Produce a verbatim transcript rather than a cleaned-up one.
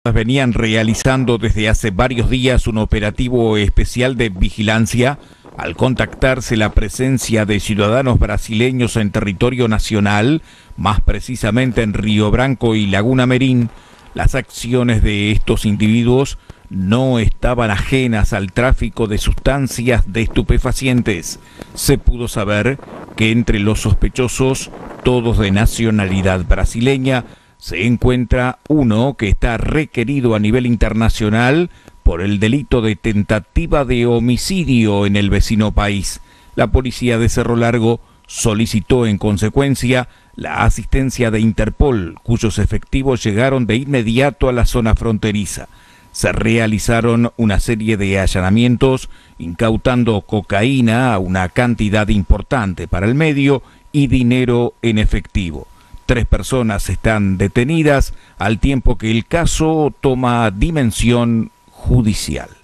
Venían realizando desde hace varios días un operativo especial de vigilancia al contactarse la presencia de ciudadanos brasileños en territorio nacional, más precisamente en Río Branco y Laguna Merín. Las acciones de estos individuos no estaban ajenas al tráfico de sustancias de estupefacientes. Se pudo saber que entre los sospechosos, todos de nacionalidad brasileña, se encuentra uno que está requerido a nivel internacional por el delito de tentativa de homicidio en el vecino país. La policía de Cerro Largo solicitó en consecuencia la asistencia de Interpol, cuyos efectivos llegaron de inmediato a la zona fronteriza. Se realizaron una serie de allanamientos, incautando cocaína a una cantidad importante para el medio y dinero en efectivo. Tres personas están detenidas al tiempo que el caso toma dimensión judicial.